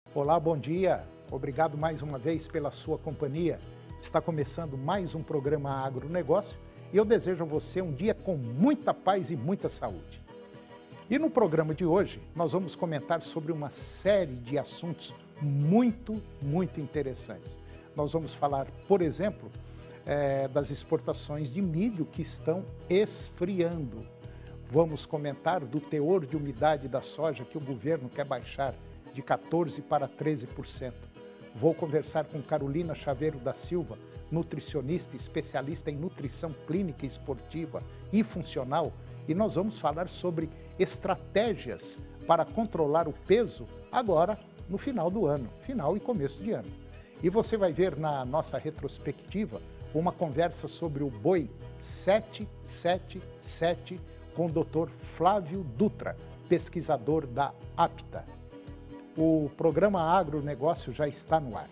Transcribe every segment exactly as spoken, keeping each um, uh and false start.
Olá, bom dia. Obrigado mais uma vez pela sua companhia. Está começando mais um programa Agronegócio e eu desejo a você um dia com muita paz e muita saúde. E no programa de hoje nós vamos comentar sobre uma série de assuntos muito, muito interessantes. Nós vamos falar, por exemplo, é, das exportações de milho que estão esfriando. Vamos comentar do teor de umidade da soja que o governo quer baixar de quatorze por cento para treze por cento. Vou conversar com Carolina Chaveiro da Silva, nutricionista, especialista em nutrição clínica esportiva e funcional, e nós vamos falar sobre estratégias para controlar o peso agora no final do ano, final e começo de ano. E você vai ver na nossa retrospectiva uma conversa sobre o boi sete sete sete com o doutor Flávio Dutra, pesquisador da APTA. O programa Agronegócio já está no ar.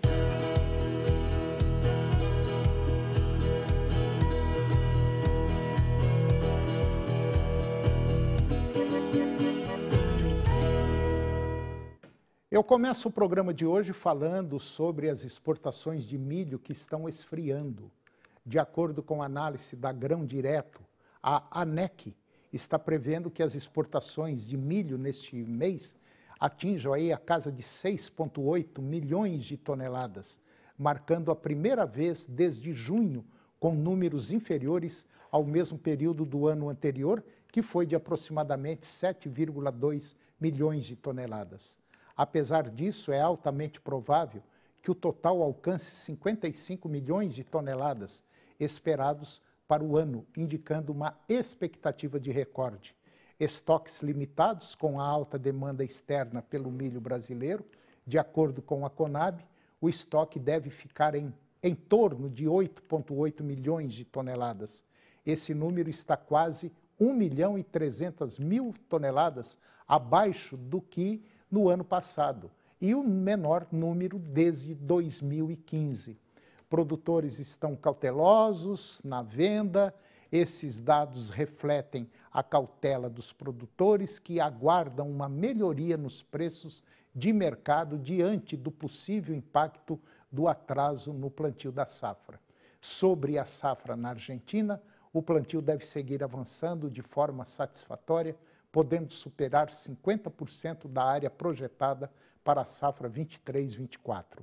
Eu começo o programa de hoje falando sobre as exportações de milho que estão esfriando. De acordo com a análise da Grão Direto, a ANEC está prevendo que as exportações de milho neste mês atinjam aí a casa de seis vírgula oito milhões de toneladas, marcando a primeira vez desde junho com números inferiores ao mesmo período do ano anterior, que foi de aproximadamente sete vírgula dois milhões de toneladas. Apesar disso, é altamente provável que o total alcance cinquenta e cinco milhões de toneladas esperados para o ano, indicando uma expectativa de recorde. Estoques limitados com a alta demanda externa pelo milho brasileiro, de acordo com a Conab, o estoque deve ficar em, em torno de oito vírgula oito milhões de toneladas. Esse número está quase um milhão e trezentas mil toneladas abaixo do que no ano passado e o menor número desde dois mil e quinze. Produtores estão cautelosos na venda. Esses dados refletem a cautela dos produtores que aguardam uma melhoria nos preços de mercado diante do possível impacto do atraso no plantio da safra. Sobre a safra na Argentina, o plantio deve seguir avançando de forma satisfatória, podendo superar cinquenta por cento da área projetada para a safra vinte e três vinte e quatro.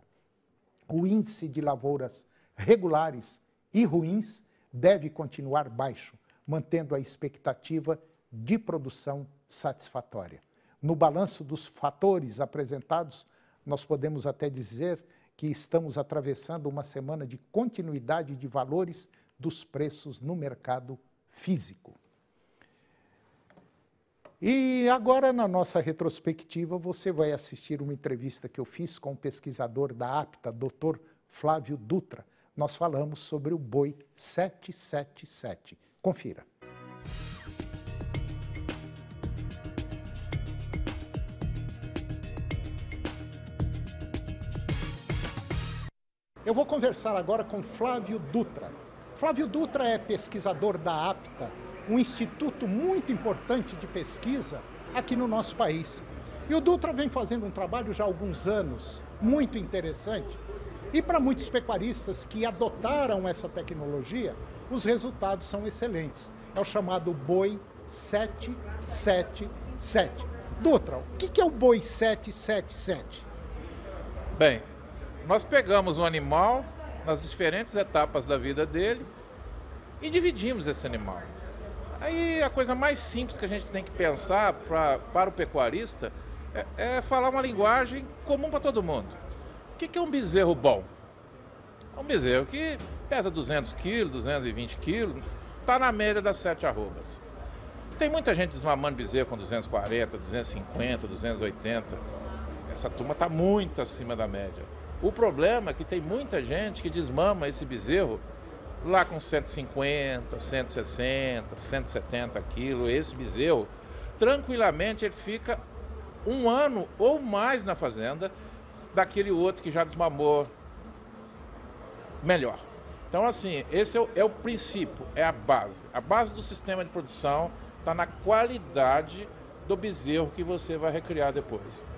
O índice de lavouras regulares e ruins deve continuar baixo, mantendo a expectativa de produção satisfatória. No balanço dos fatores apresentados, nós podemos até dizer que estamos atravessando uma semana de continuidade de valores dos preços no mercado físico. E agora, na nossa retrospectiva, você vai assistir uma entrevista que eu fiz com o pesquisador da APTA, doutor Flávio Dutra. Nós falamos sobre o boi sete sete sete. Confira. Eu vou conversar agora com Flávio Dutra. Flávio Dutra é pesquisador da APTA, um instituto muito importante de pesquisa aqui no nosso país. E o Dutra vem fazendo um trabalho já há alguns anos, muito interessante, e para muitos pecuaristas que adotaram essa tecnologia, os resultados são excelentes. É o chamado boi sete sete sete. Dutra, o que é o boi sete sete sete? Bem, nós pegamos um animal nas diferentes etapas da vida dele e dividimos esse animal. Aí a coisa mais simples que a gente tem que pensar pra, para o pecuarista é, é falar uma linguagem comum para todo mundo. O que, que é um bezerro bom? É um bezerro que pesa duzentos quilos, duzentos e vinte quilos, está na média das sete arrobas. Tem muita gente desmamando bezerro com duzentos e quarenta, duzentos e cinquenta, duzentos e oitenta. Essa turma está muito acima da média. O problema é que tem muita gente que desmama esse bezerro lá com cento e cinquenta, cento e sessenta, cento e setenta quilos. Esse bezerro, tranquilamente, ele fica um ano ou mais na fazenda daquele outro que já desmamou melhor. Então, assim, esse é o, é o princípio, é a base. A base do sistema de produção está na qualidade do bezerro que você vai recriar depois.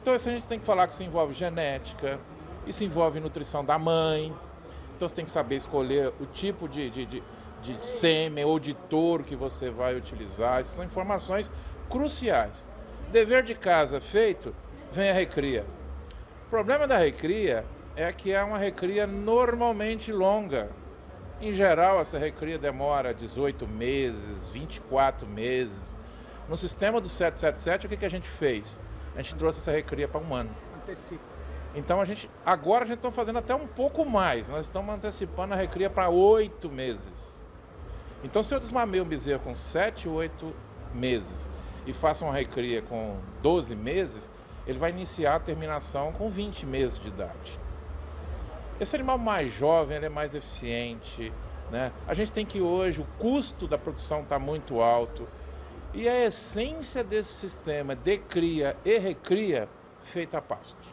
Então isso a gente tem que falar que isso envolve genética, isso envolve nutrição da mãe, então você tem que saber escolher o tipo de, de, de, de sêmen ou de touro que você vai utilizar. Essas são informações cruciais. Dever de casa feito, vem a recria. O problema da recria é que é uma recria normalmente longa. Em geral, essa recria demora dezoito meses, vinte e quatro meses. No sistema do sete sete sete, o que, que a gente fez? A gente trouxe essa recria para um ano. Antecipa. Então, a gente, agora a gente está fazendo até um pouco mais. Nós estamos antecipando a recria para oito meses. Então, se eu desmamei um bezerro com sete, oito meses e faço uma recria com doze meses, ele vai iniciar a terminação com vinte meses de idade. Esse animal mais jovem, ele é mais eficiente, né? A gente tem que hoje, o custo da produção está muito alto e a essência desse sistema de cria e recria feita a pasto.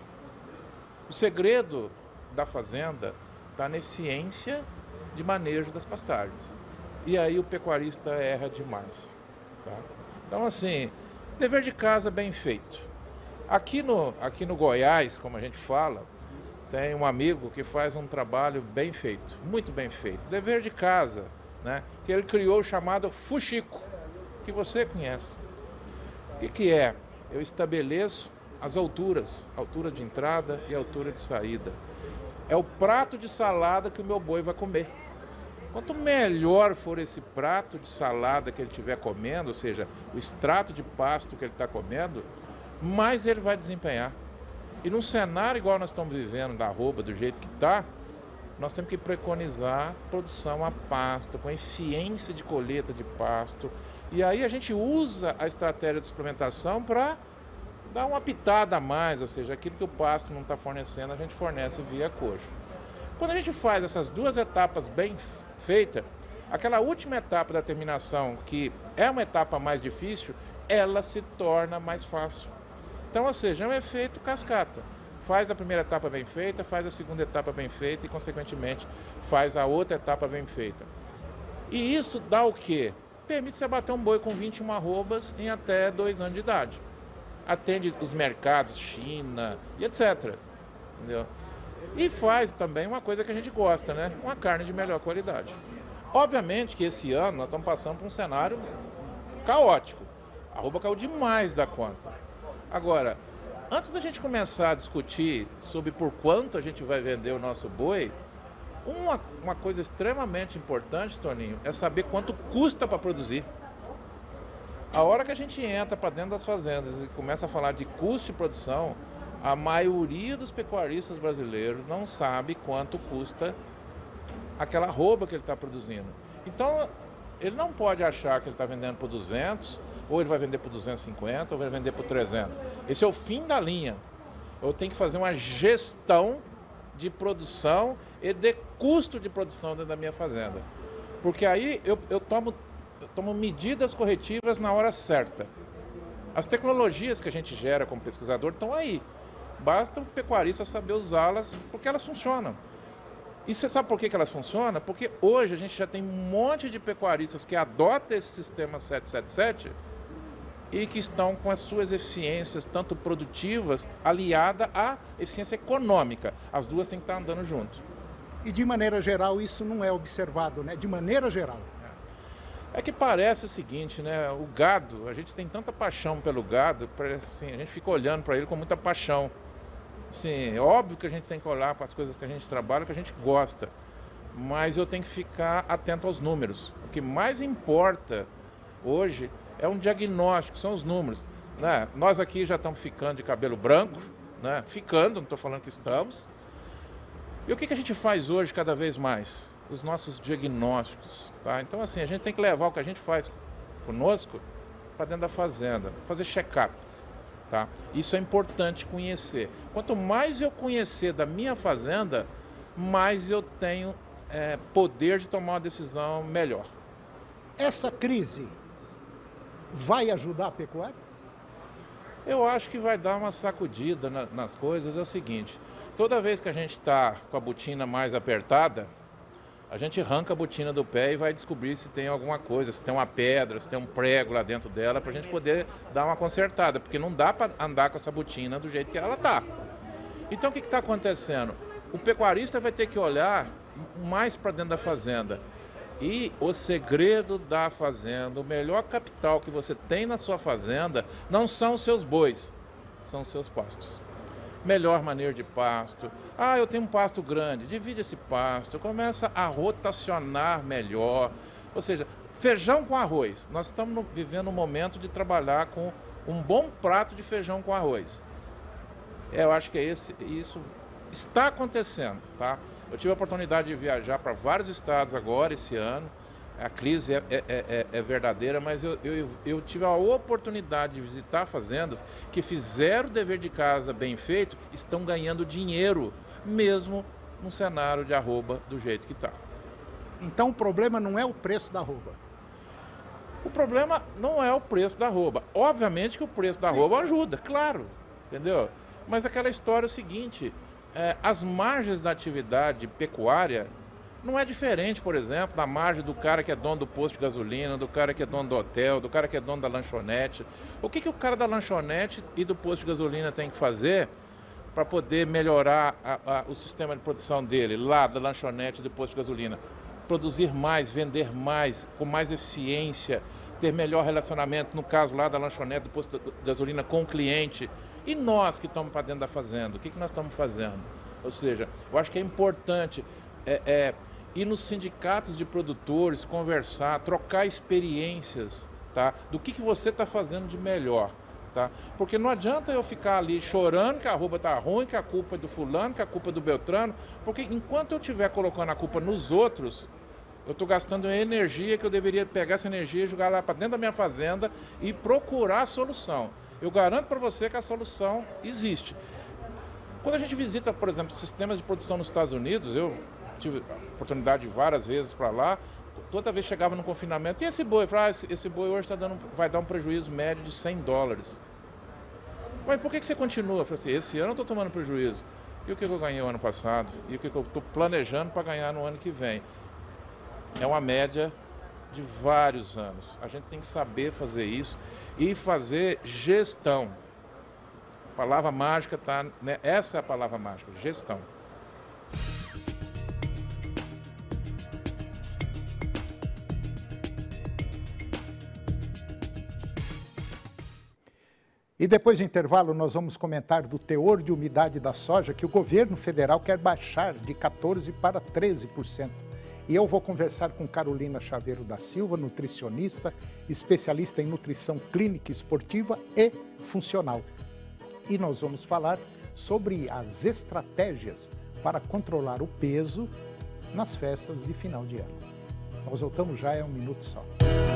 O segredo da fazenda está na eficiência de manejo das pastagens. E aí o pecuarista erra demais. Tá? Então, assim, dever de casa bem feito. Aqui no, aqui no Goiás, como a gente fala, tem um amigo que faz um trabalho bem feito, muito bem feito. Dever de casa, né? Que ele criou o chamado fuxico, que você conhece. O que, que é? Eu estabeleço as alturas, altura de entrada e altura de saída. É o prato de salada que o meu boi vai comer. Quanto melhor for esse prato de salada que ele estiver comendo, ou seja, o extrato de pasto que ele está comendo, mais ele vai desempenhar. E num cenário igual nós estamos vivendo, da arroba, do jeito que está, nós temos que preconizar produção a pasto, com eficiência de colheita de pasto. E aí a gente usa a estratégia de suplementação para dar uma pitada a mais, ou seja, aquilo que o pasto não está fornecendo, a gente fornece via coxo. Quando a gente faz essas duas etapas bem feitas, aquela última etapa da terminação, que é uma etapa mais difícil, ela se torna mais fácil. Então, ou seja, é um efeito cascata. Faz a primeira etapa bem feita, faz a segunda etapa bem feita e, consequentemente, faz a outra etapa bem feita. E isso dá o quê? Permite você abater um boi com vinte e uma arrobas em até dois anos de idade. Atende os mercados, China e etcétera. Entendeu? E faz também uma coisa que a gente gosta, né? Uma carne de melhor qualidade. Obviamente que esse ano nós estamos passando por um cenário caótico. A arroba caiu demais da conta. Agora, antes da gente começar a discutir sobre por quanto a gente vai vender o nosso boi, uma, uma coisa extremamente importante, Toninho, é saber quanto custa para produzir. A hora que a gente entra para dentro das fazendas e começa a falar de custo de produção, a maioria dos pecuaristas brasileiros não sabe quanto custa aquela arroba que ele está produzindo. Então, ele não pode achar que ele está vendendo por duzentos, ou ele vai vender por duzentos e cinquenta, ou vai vender por trezentos. Esse é o fim da linha. Eu tenho que fazer uma gestão de produção e de custo de produção dentro da minha fazenda. Porque aí eu, eu, tomo, eu tomo medidas corretivas na hora certa. As tecnologias que a gente gera como pesquisador estão aí. Basta o pecuarista saber usá-las, porque elas funcionam. E você sabe por que, que elas funcionam? Porque hoje a gente já tem um monte de pecuaristas que adotam esse sistema sete sete sete e que estão com as suas eficiências, tanto produtivas, aliada à eficiência econômica. As duas têm que estar andando junto. E de maneira geral isso não é observado, né? De maneira geral. É que parece o seguinte, né? O gado, a gente tem tanta paixão pelo gado, assim, a gente fica olhando para ele com muita paixão. Assim, é óbvio que a gente tem que olhar para as coisas que a gente trabalha, que a gente gosta, mas eu tenho que ficar atento aos números. O que mais importa hoje é um diagnóstico, são os números. Né? Nós aqui já estamos ficando de cabelo branco, né? Ficando, não estou falando que estamos. E o que, que a gente faz hoje cada vez mais? Os nossos diagnósticos. Tá? Então, assim, a gente tem que levar o que a gente faz conosco para dentro da fazenda, fazer check-ups. Tá? Isso é importante conhecer. Quanto mais eu conhecer da minha fazenda, mais eu tenho é, poder de tomar uma decisão melhor. Essa crise vai ajudar a pecuária? Eu acho que vai dar uma sacudida na, nas coisas. É o seguinte, toda vez que a gente está com a botina mais apertada, A gente arranca a botina do pé e vai descobrir se tem alguma coisa, se tem uma pedra, se tem um prego lá dentro dela, para a gente poder dar uma consertada, porque não dá para andar com essa botina do jeito que ela está. Então o que está acontecendo? O pecuarista vai ter que olhar mais para dentro da fazenda. E o segredo da fazenda, o melhor capital que você tem na sua fazenda, não são os seus bois, são os seus pastos. Melhor manejo de pasto. Ah, eu tenho um pasto grande, divide esse pasto, começa a rotacionar melhor. Ou seja, feijão com arroz. Nós estamos vivendo um momento de trabalhar com um bom prato de feijão com arroz. Eu acho que é esse, isso está acontecendo, tá? Eu tive a oportunidade de viajar para vários estados agora, esse ano. A crise é, é, é, é verdadeira, mas eu, eu, eu tive a oportunidade de visitar fazendas que fizeram o dever de casa bem feito, estão ganhando dinheiro, mesmo num cenário de arroba do jeito que está. Então o problema não é o preço da arroba? O problema não é o preço da arroba. Obviamente que o preço da arroba ajuda, claro, entendeu? Mas aquela história é o seguinte, é, as margens da atividade pecuária não é diferente, por exemplo, da margem do cara que é dono do posto de gasolina, do cara que é dono do hotel, do cara que é dono da lanchonete. O que, que o cara da lanchonete e do posto de gasolina tem que fazer para poder melhorar a, a, o sistema de produção dele, lá da lanchonete e do posto de gasolina? Produzir mais, vender mais, com mais eficiência, ter melhor relacionamento, no caso lá da lanchonete, do posto de gasolina com o cliente. E nós que estamos para dentro da fazenda, o que, que nós estamos fazendo? Ou seja, eu acho que é importante é, é, ir nos sindicatos de produtores, conversar, trocar experiências, tá? Do que, que você está fazendo de melhor. Tá? Porque não adianta eu ficar ali chorando que a arroba está ruim, que a culpa é do fulano, que a culpa é do Beltrano, porque enquanto eu estiver colocando a culpa nos outros, eu estou gastando energia que eu deveria pegar essa energia e jogar lá para dentro da minha fazenda e procurar a solução. Eu garanto para você que a solução existe. Quando a gente visita, por exemplo, sistemas de produção nos Estados Unidos, eu tive a oportunidade várias vezes para lá, toda vez chegava no confinamento, e esse boi? Eu falava, ah, esse, esse boi hoje tá dando, vai dar um prejuízo médio de cem dólares. Mas por que, que você continua? Eu falei assim, esse ano eu estou tomando prejuízo. E o que eu ganhei o ano passado? E o que eu estou planejando para ganhar no ano que vem? É uma média de vários anos. A gente tem que saber fazer isso e fazer gestão. A palavra mágica está, né? Essa é a palavra mágica, gestão. E depois do intervalo nós vamos comentar do teor de umidade da soja que o governo federal quer baixar de quatorze por cento para treze por cento. E eu vou conversar com Carolina Chaveiro da Silva, nutricionista, especialista em nutrição clínica esportiva e funcional. E nós vamos falar sobre as estratégias para controlar o peso nas festas de final de ano. Nós voltamos já, é um minuto só.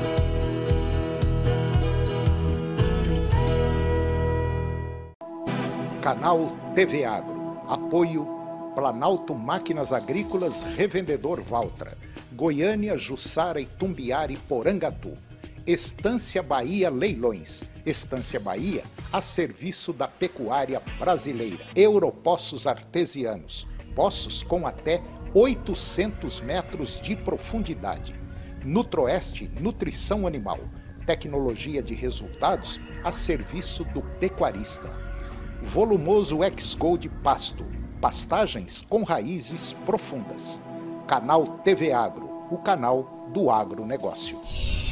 Canal T V Agro. Apoio Planalto Máquinas Agrícolas Revendedor Valtra. Goiânia, Jussara, Itumbiara e Porangatu. Estância Bahia Leilões. Estância Bahia a serviço da pecuária brasileira. Europoços Artesianos. Poços com até oitocentos metros de profundidade. Nutroeste Nutrição Animal. Tecnologia de resultados a serviço do pecuarista. Volumoso X-Gold Pasto, pastagens com raízes profundas. Canal T V Agro, o canal do agronegócio.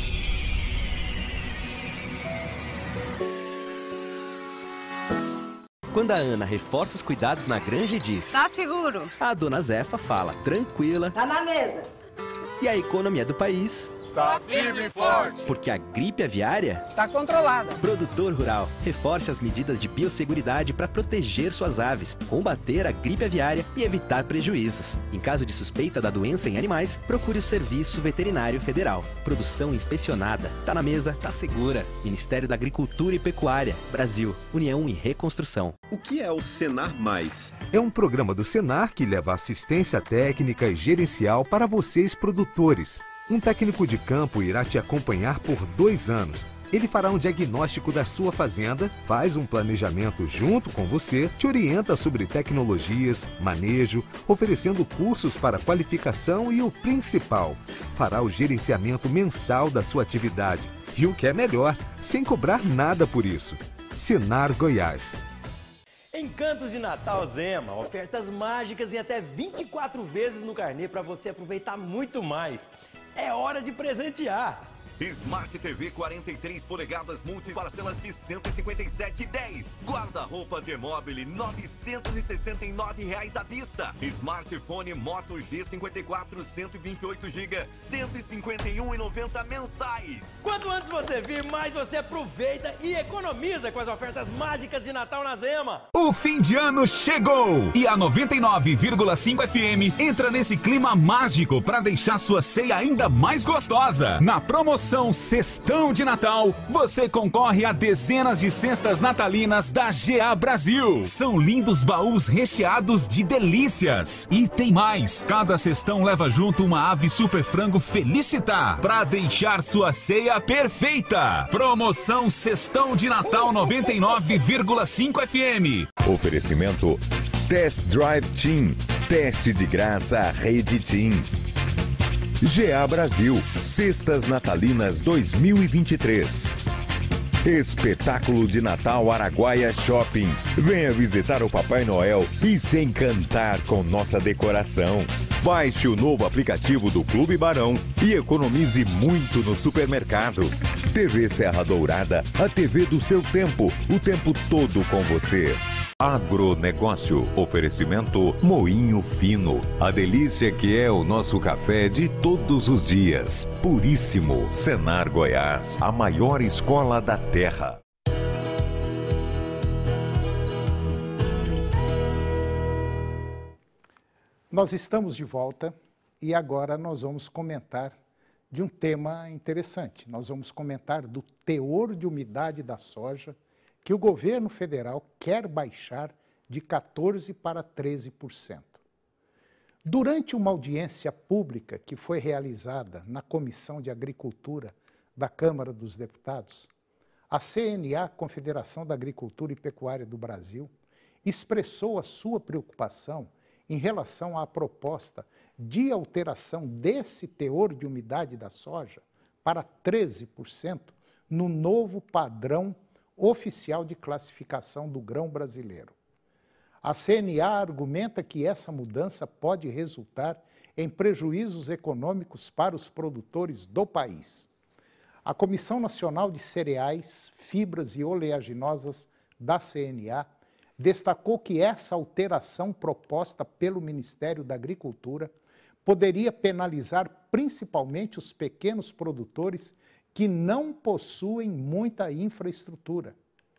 Quando a Ana reforça os cuidados na granja e diz: tá seguro. A dona Zefa fala: tranquila. Tá na mesa. E a economia do país: tá firme e forte. Porque a gripe aviária tá controlada. Produtor rural, reforce as medidas de biosseguridade para proteger suas aves, combater a gripe aviária e evitar prejuízos. Em caso de suspeita da doença em animais, procure o Serviço Veterinário Federal. Produção inspecionada. Tá na mesa, tá segura. Ministério da Agricultura e Pecuária. Brasil. União e Reconstrução. O que é o Senar Mais? É um programa do Senar que leva assistência técnica e gerencial para vocês produtores. Um técnico de campo irá te acompanhar por dois anos, Ele fará um diagnóstico da sua fazenda, faz um planejamento junto com você, te orienta sobre tecnologias, manejo, oferecendo cursos para qualificação e o principal, fará o gerenciamento mensal da sua atividade. E o que é melhor, sem cobrar nada por isso. Senar Goiás. Encantos de Natal Zema, ofertas mágicas em até vinte e quatro vezes no carnê para você aproveitar muito mais. É hora de presentear! Smart T V quarenta e três polegadas multiparcelas de cento e cinquenta e sete reais e dez. Guarda-roupa T-Mobile novecentos e sessenta e nove reais à vista. Smartphone Moto G cinquenta e quatro cento e vinte e oito gigas, cento e cinquenta e um reais e noventa centavos mensais. Quanto antes você vir, mais você aproveita e economiza com as ofertas mágicas de Natal na Zema. O fim de ano chegou e a noventa e nove vírgula cinco F M entra nesse clima mágico para deixar sua ceia ainda mais gostosa. Na promoção Cestão de Natal, você concorre a dezenas de cestas natalinas da G A Brasil. São lindos baús recheados de delícias. E tem mais, cada cestão leva junto uma ave super frango Felicitar para deixar sua ceia perfeita. Promoção Cestão de Natal noventa e nove vírgula cinco F M. Oferecimento Test Drive Team. Teste de graça Rede Team. G A Brasil, Cestas Natalinas dois mil e vinte e três. Espetáculo de Natal Araguaia Shopping. Venha visitar o Papai Noel e se encantar com nossa decoração. Baixe o novo aplicativo do Clube Barão e economize muito no supermercado. T V Serra Dourada, a T V do seu tempo, o tempo todo com você. Agronegócio, oferecimento Moinho Fino, a delícia que é o nosso café de todos os dias. Puríssimo, Senar Goiás, a maior escola da terra. Nós estamos de volta e agora nós vamos comentar de um tema interessante. Nós vamos comentar do teor de umidade da soja que o governo federal quer baixar de quatorze por cento para treze por cento. Durante uma audiência pública que foi realizada na Comissão de Agricultura da Câmara dos Deputados, a C N A, Confederação da Agricultura e Pecuária do Brasil, expressou a sua preocupação em relação à proposta de alteração desse teor de umidade da soja para treze por cento no novo padrão oficial de classificação do grão brasileiro. A C N A argumenta que essa mudança pode resultar em prejuízos econômicos para os produtores do país. A Comissão Nacional de Cereais, Fibras e Oleaginosas da C N A destacou que essa alteração proposta pelo Ministério da Agricultura poderia penalizar principalmente os pequenos produtores que não possuem muita infraestrutura.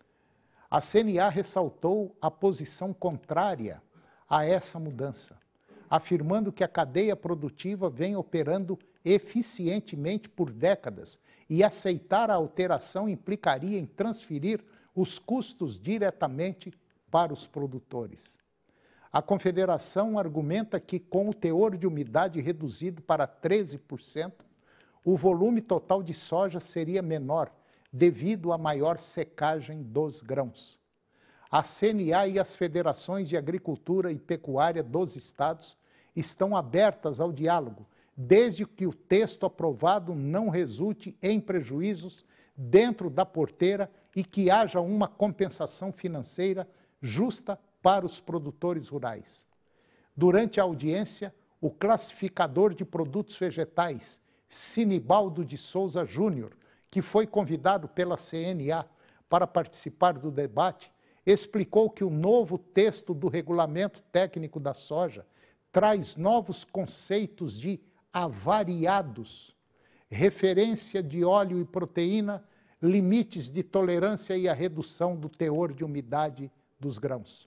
A C N A ressaltou a posição contrária a essa mudança, afirmando que a cadeia produtiva vem operando eficientemente por décadas e aceitar a alteração implicaria em transferir os custos diretamente para os produtores. A Confederação argumenta que, com o teor de umidade reduzido para treze por cento, o volume total de soja seria menor, devido à maior secagem dos grãos. A C N A e as federações de agricultura e pecuária dos estados estão abertas ao diálogo, desde que o texto aprovado não resulte em prejuízos dentro da porteira e que haja uma compensação financeira justa para os produtores rurais. Durante a audiência, o classificador de produtos vegetais, Sinibaldo de Souza Júnior, que foi convidado pela C N A para participar do debate, explicou que o novo texto do Regulamento Técnico da Soja traz novos conceitos de avariados, referência de óleo e proteína, limites de tolerância e a redução do teor de umidade dos grãos.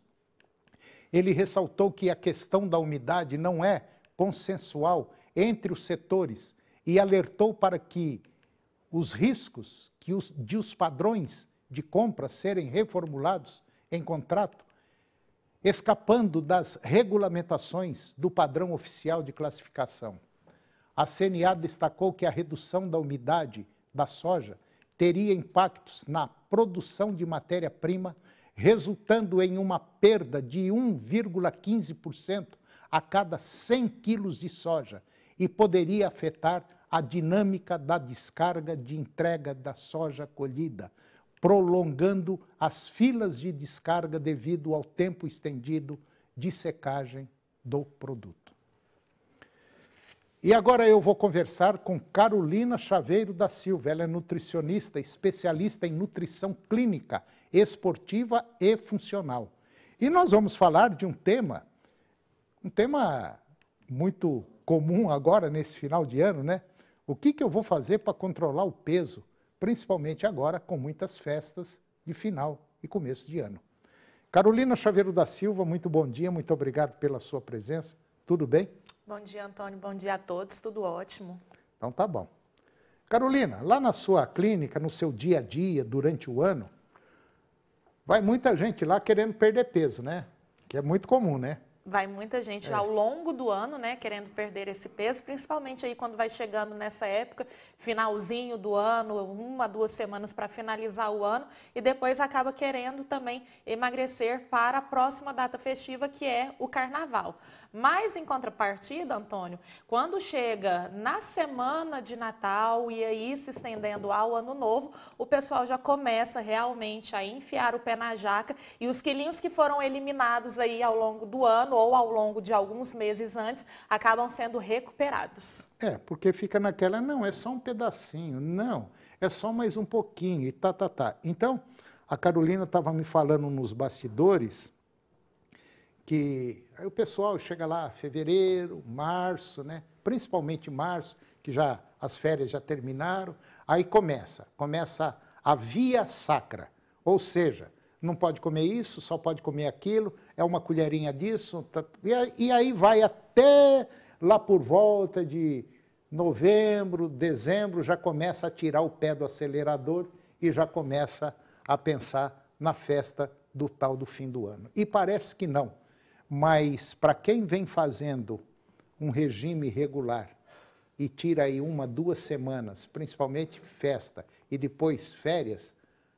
Ele ressaltou que a questão da umidade não é consensual entre os setores e alertou para que os riscos que os, de os padrões de compra serem reformulados em contrato, escapando das regulamentações do padrão oficial de classificação. A C N A destacou que a redução da umidade da soja teria impactos na produção de matéria-prima, resultando em uma perda de um vírgula quinze por cento a cada cem quilos de soja e poderia afetar a dinâmica da descarga de entrega da soja colhida, prolongando as filas de descarga devido ao tempo estendido de secagem do produto. E agora eu vou conversar com Carolina Chaveiro da Silva. Ela é nutricionista, especialista em nutrição clínica, esportiva e funcional. E nós vamos falar de um tema, um tema muito comum agora nesse final de ano, né? O que que eu vou fazer para controlar o peso, principalmente agora com muitas festas de final e começo de ano. Carolina Chaveiro da Silva, muito bom dia, muito obrigado pela sua presença. Tudo bem? Bom dia, Antônio. Bom dia a todos. Tudo ótimo. Então tá bom. Carolina, lá na sua clínica, no seu dia a dia, durante o ano, vai muita gente lá querendo perder peso, né? Que é muito comum, né? Vai muita gente é. ao longo do ano, né, querendo perder esse peso, principalmente aí quando vai chegando nessa época, finalzinho do ano, uma, duas semanas para finalizar o ano, e depois acaba querendo também emagrecer para a próxima data festiva, que é o Carnaval. Mas, em contrapartida, Antônio, quando chega na semana de Natal e aí se estendendo ao Ano Novo, o pessoal já começa realmente a enfiar o pé na jaca e os quilinhos que foram eliminados aí ao longo do ano ou ao longo de alguns meses antes, acabam sendo recuperados. É, porque fica naquela, não, é só um pedacinho, não, é só mais um pouquinho e tá, tá, tá. Então, a Carolina estava me falando nos bastidores que aí o pessoal chega lá fevereiro, março, né? Principalmente março, que já as férias já terminaram, aí começa, começa a via sacra, ou seja, não pode comer isso, só pode comer aquilo, é uma colherinha disso, tá, e aí vai até lá por volta de novembro, dezembro, já começa a tirar o pé do acelerador e já começa a pensar na festa do tal do fim do ano. E parece que não, mas para quem vem fazendo um regime regular e tira aí uma, duas semanas, principalmente festa e depois férias,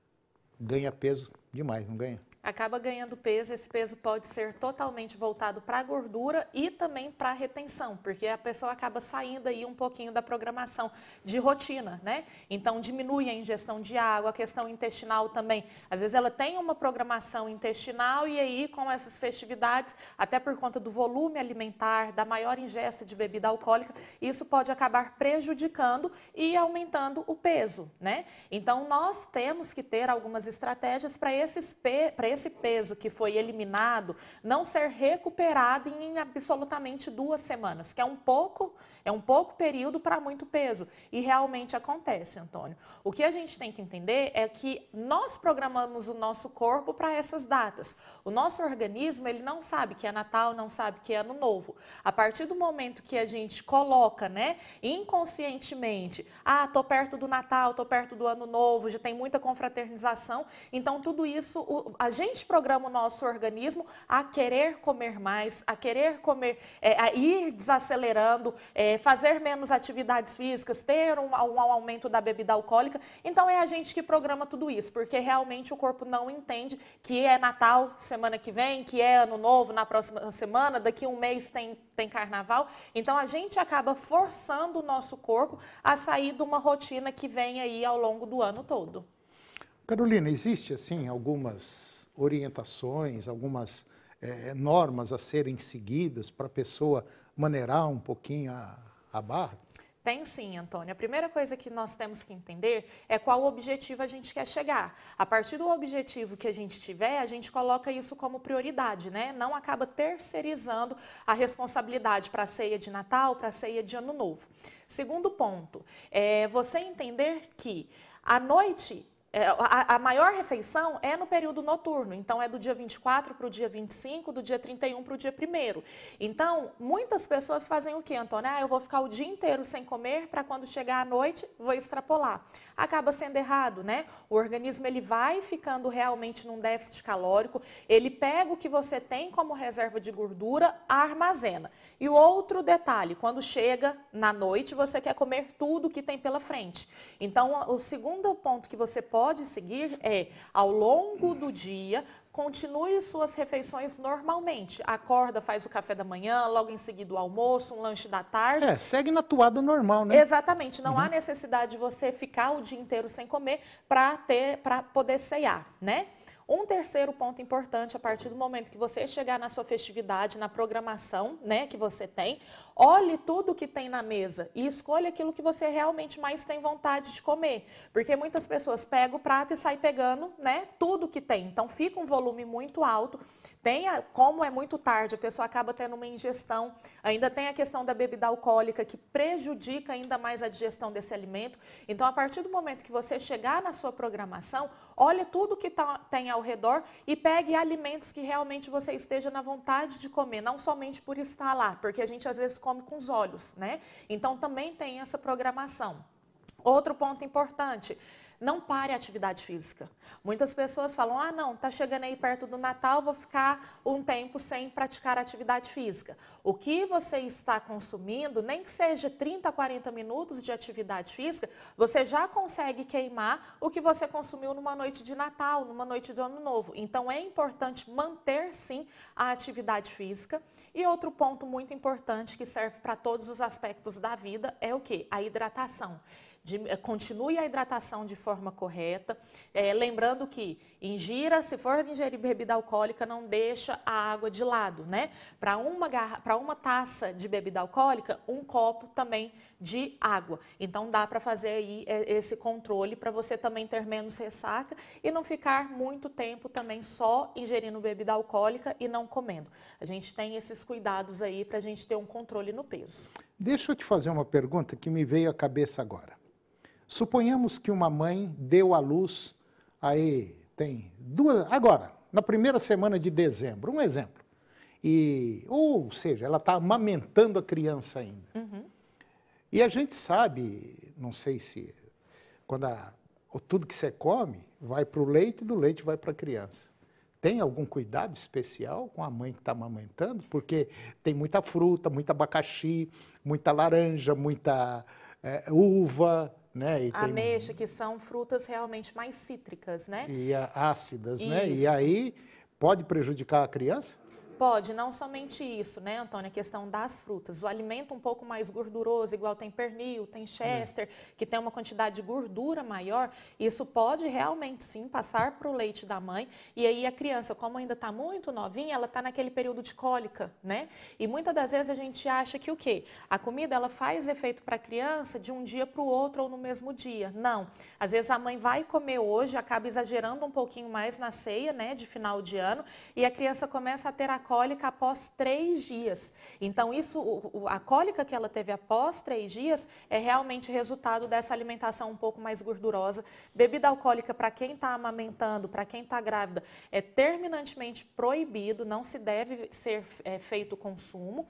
ganha peso demais, não ganha? Acaba ganhando peso, esse peso pode ser totalmente voltado para a gordura e também para a retenção, porque a pessoa acaba saindo aí um pouquinho da programação de rotina, né? Então diminui a ingestão de água, a questão intestinal também. Às vezes ela tem uma programação intestinal e aí com essas festividades, até por conta do volume alimentar, da maior ingesta de bebida alcoólica, isso pode acabar prejudicando e aumentando o peso, né? Então nós temos que ter algumas estratégias para esses para esse peso que foi eliminado não ser recuperado em absolutamente duas semanas, que é um pouco, é um pouco período para muito peso. E realmente acontece, Antônio. O que a gente tem que entender é que nós programamos o nosso corpo para essas datas. O nosso organismo, ele não sabe que é Natal, não sabe que é Ano Novo. A partir do momento que a gente coloca, né, inconscientemente, ah, tô perto do Natal, tô perto do Ano Novo, já tem muita confraternização, então tudo isso, o, a gente A gente programa o nosso organismo a querer comer mais, a querer comer, é, a ir desacelerando, é, fazer menos atividades físicas, ter um, um aumento da bebida alcoólica. Então é a gente que programa tudo isso, porque realmente o corpo não entende que é Natal semana que vem, que é Ano Novo na próxima semana, daqui a um mês tem, tem Carnaval. Então a gente acaba forçando o nosso corpo a sair de uma rotina que vem aí ao longo do ano todo. Carolina, existe assim algumas orientações, algumas é, normas a serem seguidas para a pessoa maneirar um pouquinho a, a barra? Tem sim, Antônio. A primeira coisa que nós temos que entender é qual objetivo a gente quer chegar. A partir do objetivo que a gente tiver, a gente coloca isso como prioridade, né? Não acaba terceirizando a responsabilidade para a ceia de Natal, para a ceia de Ano Novo. Segundo ponto, é você entender que à noite É, a, a maior refeição é no período noturno, então é do dia vinte e quatro para o dia vinte e cinco, do dia trinta e um para o dia primeiro. Então, muitas pessoas fazem o quê, Antônio? Ah, eu vou ficar o dia inteiro sem comer para quando chegar à noite, vou extrapolar. Acaba sendo errado, né? O organismo ele vai ficando realmente num déficit calórico, ele pega o que você tem como reserva de gordura, armazena. E o outro detalhe, quando chega na noite, você quer comer tudo que tem pela frente. Então, o segundo ponto que você pode pode seguir é, ao longo do dia, continue suas refeições normalmente. Acorda, faz o café da manhã, logo em seguida o almoço, um lanche da tarde. É, segue na toada normal, né? Exatamente, não uhum. há necessidade de você ficar o dia inteiro sem comer para ter, para poder ceiar, né? Um terceiro ponto importante, a partir do momento que você chegar na sua festividade, na programação, né, que você tem, olhe tudo que tem na mesa e escolha aquilo que você realmente mais tem vontade de comer. Porque muitas pessoas pegam o prato e saem pegando, né, tudo que tem. Então fica um volume muito alto. Tem a, como é muito tarde, a pessoa acaba tendo uma ingestão. Ainda tem a questão da bebida alcoólica que prejudica ainda mais a digestão desse alimento. Então, a partir do momento que você chegar na sua programação, olhe tudo que tá, tem ao redor e pegue alimentos que realmente você esteja na vontade de comer, não somente por estar lá, porque a gente às vezes come com os olhos, né? Então também tem essa programação. Outro ponto importante, não pare a atividade física. Muitas pessoas falam, ah não, tá chegando aí perto do Natal, vou ficar um tempo sem praticar atividade física. O que você está consumindo, nem que seja trinta, quarenta minutos de atividade física, você já consegue queimar o que você consumiu numa noite de Natal, numa noite de Ano Novo. Então é importante manter sim a atividade física. E outro ponto muito importante que serve para todos os aspectos da vida é o quê? A hidratação. De, continue a hidratação de forma correta, é, lembrando que ingira, se for ingerir bebida alcoólica, não deixa a água de lado, né? Para uma, para uma taça de bebida alcoólica, um copo também de água. Então dá para fazer aí esse controle para você também ter menos ressaca e não ficar muito tempo também só ingerindo bebida alcoólica e não comendo. A gente tem esses cuidados aí para a gente ter um controle no peso. Deixa eu te fazer uma pergunta que me veio à cabeça agora. Suponhamos que uma mãe deu à luz, aí tem duas, agora, na primeira semana de dezembro, um exemplo. E, ou seja, ela está amamentando a criança ainda. Uhum. E a gente sabe, não sei se, quando a, tudo que você come vai para o leite, do leite vai para a criança. Tem algum cuidado especial com a mãe que está amamentando? Porque tem muita fruta, muito abacaxi, muita laranja, muita é, uva... Né? E ameixa, tem... que são frutas realmente mais cítricas, né? E ácidas, isso. Né? E aí pode prejudicar a criança? Pode, não somente isso, né, Antônio? A questão das frutas. O alimento um pouco mais gorduroso, igual tem pernil, tem chester, hum. que tem uma quantidade de gordura maior, isso pode realmente, sim, passar para o leite da mãe. E aí a criança, como ainda está muito novinha, ela está naquele período de cólica, né? E muitas das vezes a gente acha que o quê? A comida, ela faz efeito para a criança de um dia para o outro ou no mesmo dia. Não. Às vezes a mãe vai comer hoje, acaba exagerando um pouquinho mais na ceia, né, de final de ano, e a criança começa a ter a cólica após três dias. Então, isso, a cólica que ela teve após três dias é realmente resultado dessa alimentação um pouco mais gordurosa. Bebida alcoólica, para quem está amamentando, para quem está grávida, é terminantemente proibido, não se deve ser é, feito consumo.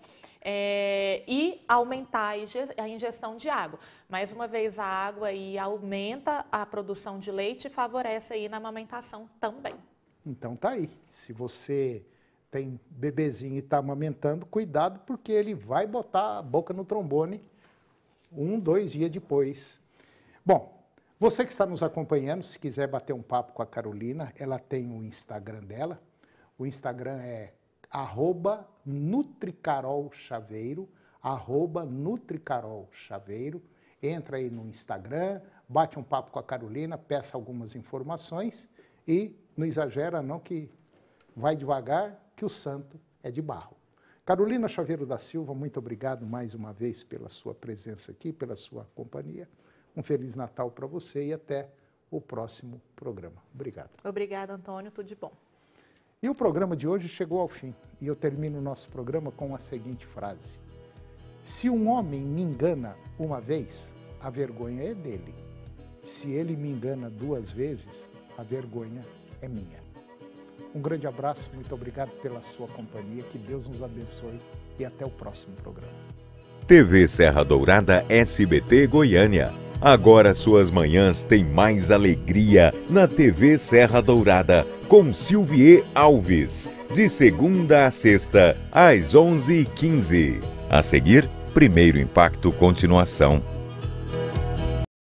É, e aumentar a ingestão de água. Mais uma vez, a água aí aumenta a produção de leite e favorece aí na amamentação também. Então, tá aí. Se você tem bebezinho e está amamentando, cuidado, porque ele vai botar a boca no trombone um, dois dias depois. Bom, você que está nos acompanhando, se quiser bater um papo com a Carolina, ela tem o Instagram dela. O Instagram é arroba nutricarolchaveiro, arroba nutricarolchaveiro. Entra aí no Instagram, bate um papo com a Carolina, peça algumas informações e não exagera não que vai devagar, que o santo é de barro. Carolina Chaveiro da Silva, muito obrigado mais uma vez pela sua presença aqui, pela sua companhia. Um Feliz Natal para você e até o próximo programa. Obrigado. Obrigada, Antônio. Tudo de bom. E o programa de hoje chegou ao fim. E eu termino o nosso programa com a seguinte frase. Se um homem me engana uma vez, a vergonha é dele. Se ele me engana duas vezes, a vergonha é minha. Um grande abraço, muito obrigado pela sua companhia, que Deus nos abençoe e até o próximo programa. T V Serra Dourada S B T Goiânia. Agora suas manhãs têm mais alegria na T V Serra Dourada, com Silvier Alves, de segunda a sexta, às onze e quinze. A seguir, Primeiro Impacto Continuação.